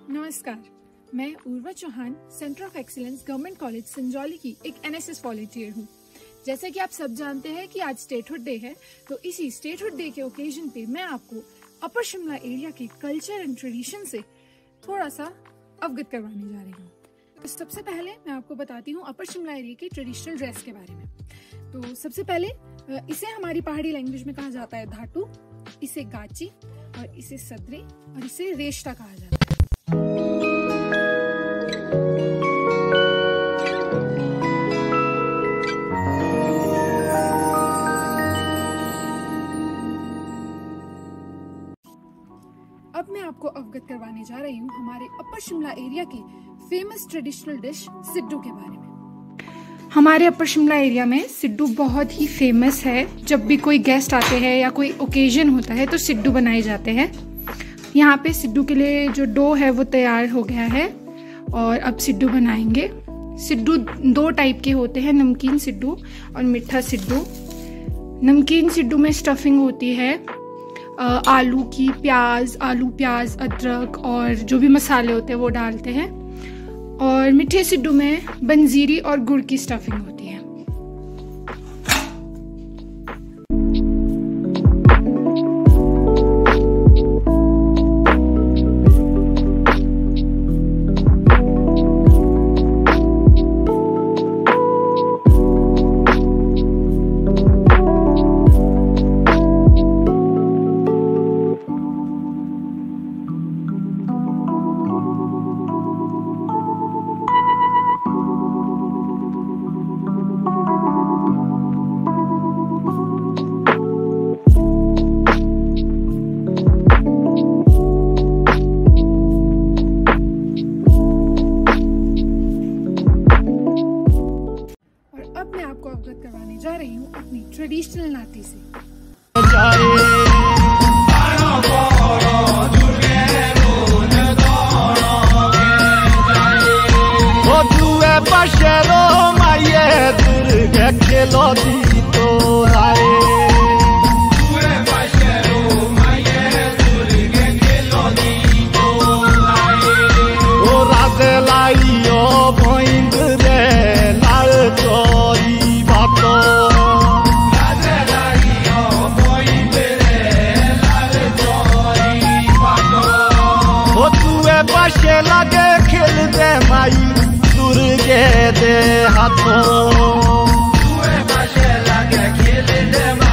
नमस्कार, मैं Urva Chauhan centre of excellence government college Sanjauli की एक एनएसएस वॉलंटियर हूँ। जैसे कि आप सब जानते हैं कि आज स्टेटहुड डे है, तो इसी स्टेटहुड डे के ओकेजन पे मैं आपको अपर शिमला एरिया के कल्चर एंड ट्रेडिशन से थोड़ा सा अवगत करवाने जा रही हूँ। तो सबसे पहले मैं आपको बताती हूँ अपर शिमला एरिया के ट्रेडिशनल ड्रेस के बारे में। तो सबसे पहले इसे हमारी पहाड़ी लैंग्वेज में कहा जाता है धाटू, इसे गाची और इसे सदरे और इसे रेश्ता कहा जाता है। अब मैं आपको अवगत करवाने जा रही हूँ हमारे अपर शिमला एरिया की फेमस ट्रेडिशनल डिश सिड्डू के बारे में। हमारे अपर शिमला एरिया में सिड्डू बहुत ही फेमस है। जब भी कोई गेस्ट आते हैं या कोई ओकेजन होता है तो सिड्डू बनाए जाते हैं। यहाँ पे सिड्डू के लिए जो डो है वो तैयार हो गया है और अब सिड्डू बनाएंगे। सिड्डू दो टाइप के होते हैं, नमकीन सिड्डू और मीठा सिड्डू। नमकीन सिड्डू में स्टफिंग होती है आलू की, आलू प्याज अदरक और जो भी मसाले होते हैं वो डालते हैं। और मीठे सिड्डू में बंजीरी और गुड़ की स्टफिंग होती है। अब मैं आपको अवगत करवाने जा रही हूँ अपनी ट्रेडिशनल नाटी से। लगे खेल दे माई दुर्गे दे हाथों, लगे खेल दे